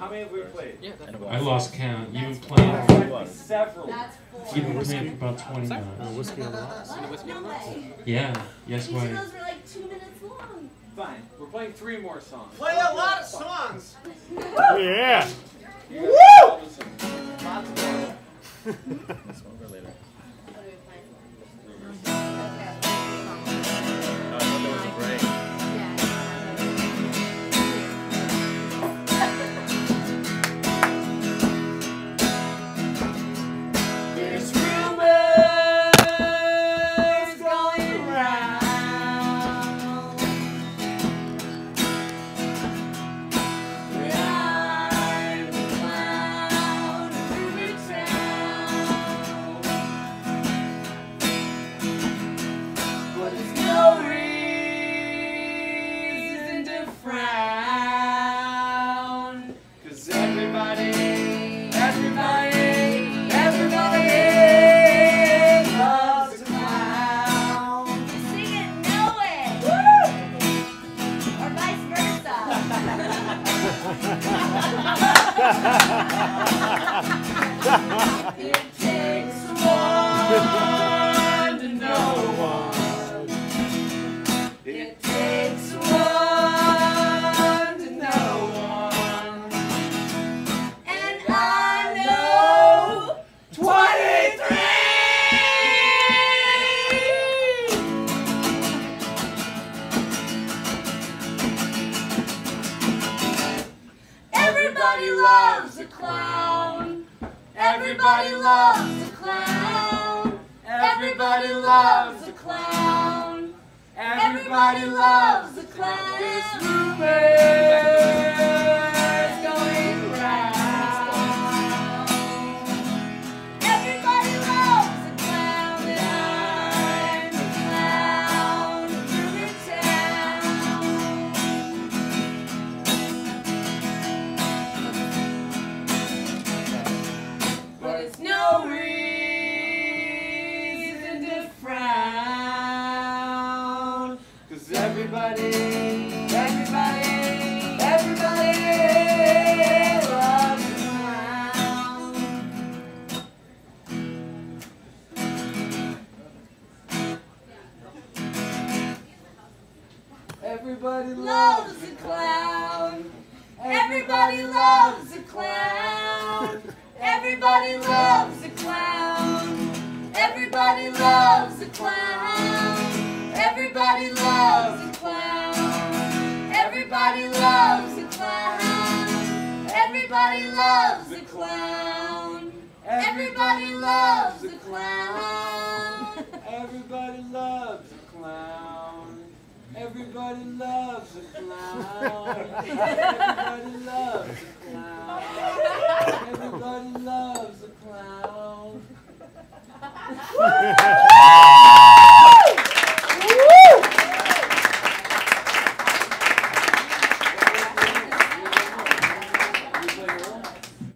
How many have we played? Yeah, I lost count. You've been playing. Several. You've been playing for about 20 minutes. whiskey on the rocks. No way. Yeah. Yes, These why? those were like 2 minutes long. Fine. We're playing 3 more songs. Play a lot of songs. Yeah. Woo! Lots of more. That's one for later. What are we playing? I thought there was a break. There's rumors going round that I'm the clown of Rumor Town, but there's no reason to frown, 'cause everybody loves a clown. Sing it, know it. Or vice versa. It takes one to know one. It takes one to know one. And I know 23! Everybody loves a clown. Everybody loves a clown. Everybody loves a clown. Everybody loves a clown. There's rumors going round. Everybody loves a clown, and I'm the clown of Rumor Town. But it's no reason to frown, 'cause everybody loves a clown. Everybody loves a clown. Everybody loves a clown. Everybody loves a clown. Everybody loves a clown. Everybody loves a clown. Everybody loves a clown. Everybody loves a clown. Everybody loves a clown. Everybody loves a clown. Everybody loves a clown. Everybody loves a clown.